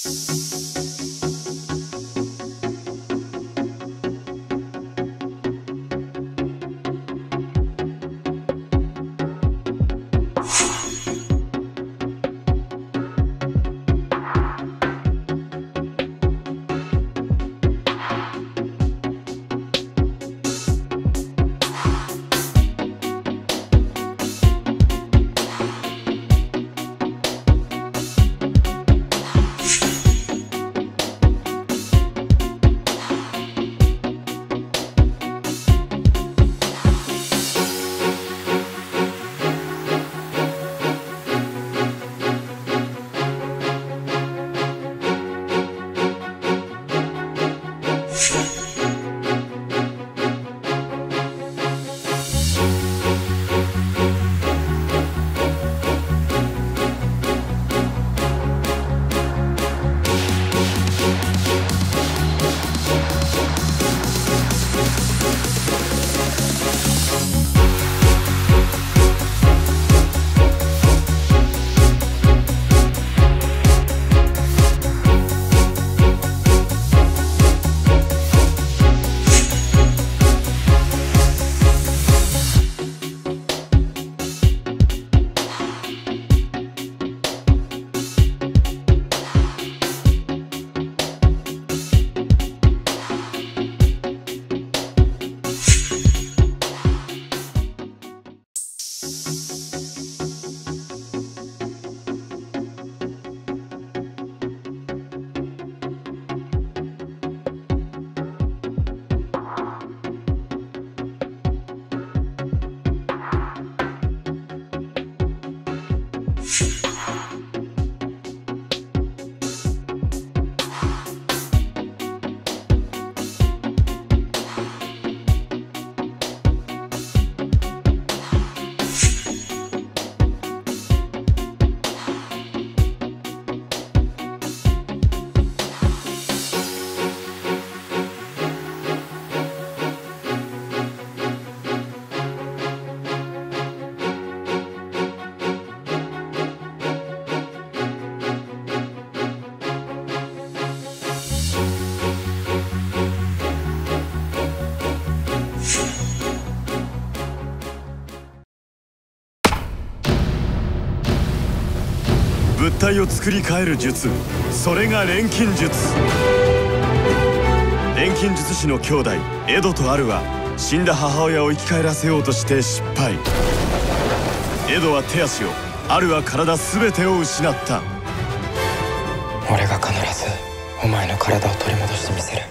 物体を作り変える術、それが錬金術。錬金術師の兄弟エドとアルは死んだ母親を生き返らせようとして失敗。エドは手足を、アルは体全てを失った。 俺が必ずお前の体を取り戻してみせる。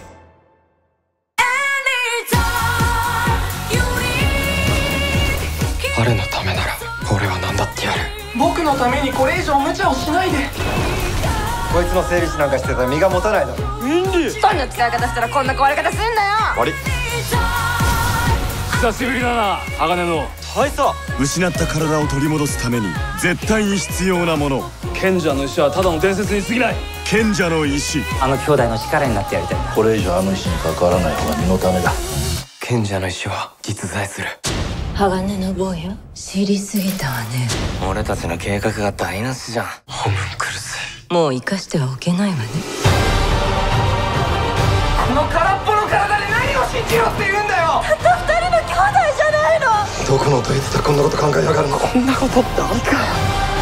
アルのためなら俺は何だってやる。 僕のためにこれ以上無茶をしないで。 こいつの整理士なんかしてたら身が持たないだろ。 インディストーンの使い方したらこんな壊れ方すんなよ。 終わり。 久しぶりだな、鋼の大佐。 失った体を取り戻すために絶対に必要なもの。 賢者の石はただの伝説に過ぎない。 賢者の石。 あの兄弟の力になってやりたいんだ。 これ以上あの石に関わらない方が身のためだ。 賢者の石は実在する。 鋼の坊や、知りすぎたわね。 俺たちの計画が台無しじゃん。ホムンクルス。 もう生かしてはおけないわね。 この空っぽの体で何を信じろって言うんだよ。 たった二人の兄弟じゃないの。 どこのどいつだこんなこと考えやがるの。 こんなことってありかよ。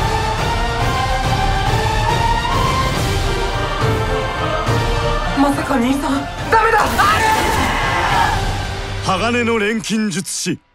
まさか兄さんダメだ。 鋼の錬金術師。